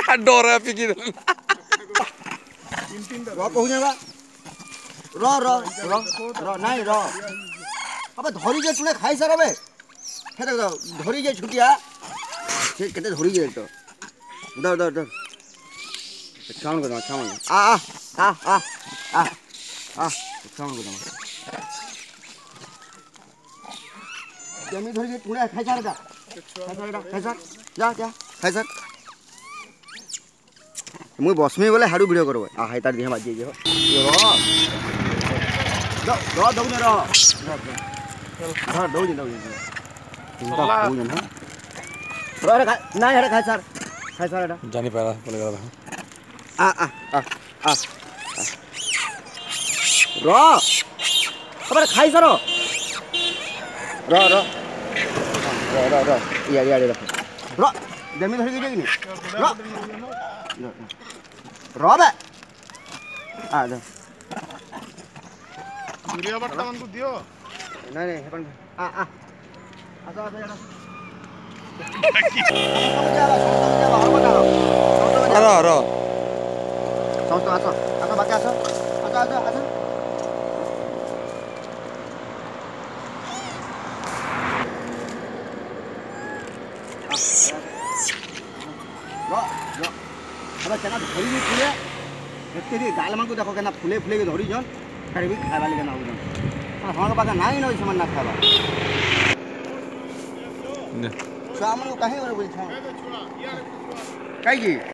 डर पिकी ର କହୁଛେ ବା ର ର ର ର ନାଇଁ ର अबे धरी जे तुले खाई सार बे हे देख धरी जे छुटिया से केते धरी जे तो दर दर दर छाउन को छाउन आ आ आ आ आ छाउन को जमी धरी जे तुले खाई सार खाई सार जा जा खाई सार मुई बसमी बोले हाडू वीडियो करबो आ हाई तार दिहा बाजी जे हो द दौ ने रो हां दौ जे चिंता हो जन रे ना हेडा खाई सार हेडा जानी पाला बोले गला आ आ आ आ रो अबे खाई सार रो रो रो रो या रो रो जमी धरि जे कि रो रो बे आ जा सूर्य बट्टा मन को दियो नहीं हेपन आ आ आजा आजा जाना रो रो समस्त आसो आसो बाकी आसो आसो आसो आसो रो रो अबे केना धरी नि फुले एते रे गाल मन को देखो केना फुले फुले के धरी जन तारे भी खाइबा लगे ना होजन हां बाका नाही न समान ना खाइबा ने छुआ मन को काहे बोल छुआ काई जी